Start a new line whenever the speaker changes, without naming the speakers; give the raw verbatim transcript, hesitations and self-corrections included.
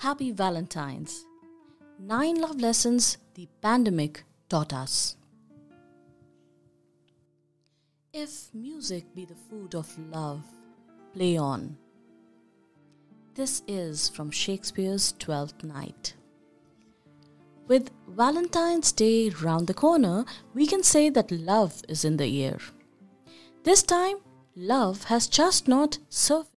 Happy Valentines. Nine love lessons the pandemic taught us. If music be the food of love, play on. This is from Shakespeare's Twelfth Night. With Valentine's Day round the corner, we can say that love is in the air. This time, love has just not surfaced.